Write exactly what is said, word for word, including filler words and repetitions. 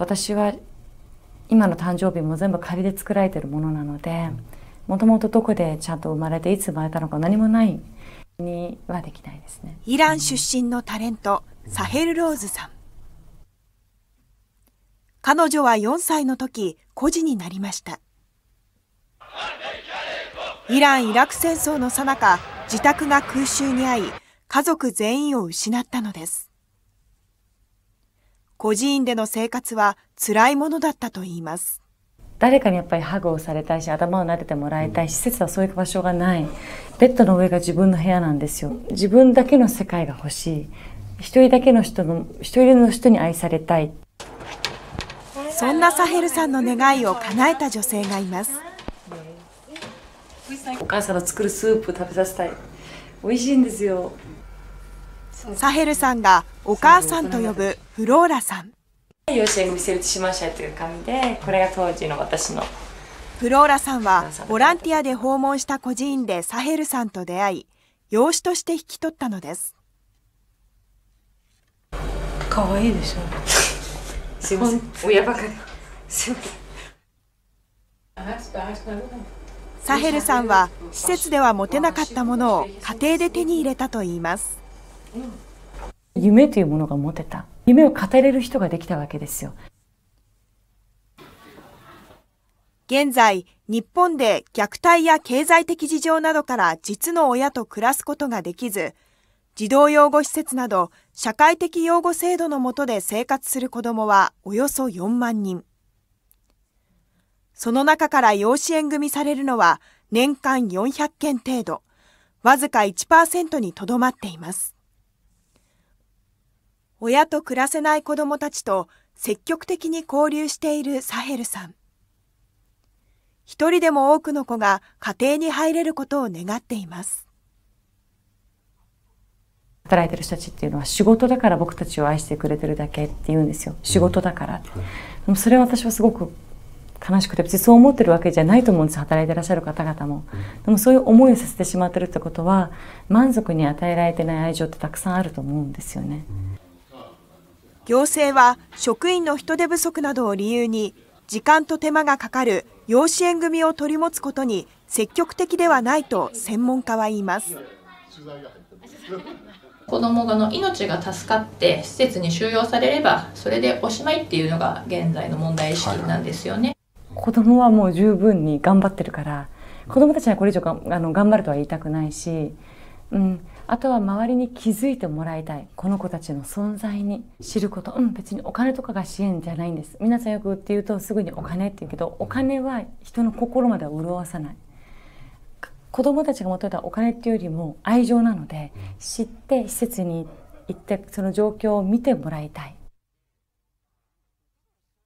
私は今の誕生日も全部仮で作られているものなので、もともとどこでちゃんと生まれていつ生まれたのか何もないにはできないですね。 イラン出身のタレント、サヘル・ローズさん。彼女はよんさいの時、孤児になりました。イラン・イラク戦争の最中、自宅が空襲に遭い、家族全員を失ったのです。孤児院での生活は辛いものだったといいます。 誰かにやっぱりハグをされたいし、頭を撫でてもらいたい。施設はそういう場所がない。ベッドの上が自分の部屋なんですよ。自分だけの世界が欲しい。一人だけの人の、一人の人に愛されたい。 そんなサヘルさんの願いを叶えた女性がいます。 お母さんの作るスープ食べさせたい。美味しいんですよ。 サヘルさんがお母さんと呼ぶフローラさん。 養子縁組成立しましたという紙で、これが当時の私の。 フローラさんはボランティアで訪問した孤児院でサヘルさんと出会い、養子として引き取ったのです。 可愛いでしょ。すいません。親ばかり。すいません。 サヘルさんは施設では持てなかったものを家庭で手に入れたといいます。 夢というものが持てた。夢を語れる人ができたわけですよ。 現在、日本で虐待や経済的事情などから実の親と暮らすことができず、児童養護施設など社会的養護制度の下で生活する子どもはおよそよんまんにん。その中から養子縁組されるのは年間よんひゃっけん程度、わずか いちパーセント にとどまっています。親と暮らせない子どもたちと積極的に交流しているサヘルさん。一人でも多くの子が家庭に入れることを願っています。 働いてる人たちっていうのは仕事だから僕たちを愛してくれてるだけって言うんですよ。仕事だから。でもそれは私はすごく悲しくて、別にそう思ってるわけじゃないと思うんです。働いてらっしゃる方々も。でもそういう思いをさせてしまってるってことは、満足に与えられてない愛情ってたくさんあると思うんですよね。 行政は職員の人手不足などを理由に時間と手間がかかる養子縁組を取り持つことに積極的ではないと専門家は言います。 子どもの命が助かって施設に収容されればそれでおしまいっていうのが現在の問題意識なんですよね。 子どもはもう十分に頑張ってるから、子どもたちはこれ以上があの頑張るとは言いたくないし、うん、あとは周りに気づいてもらいたい。この子たちの存在に知ること。うん、別にお金とかが支援じゃないんです。皆さんよくって言うとすぐにお金って言うけど、お金は人の心までは潤わさない。子どもたちが求めたお金っていうよりも愛情なので、知って施設に行ってその状況を見てもらいたい。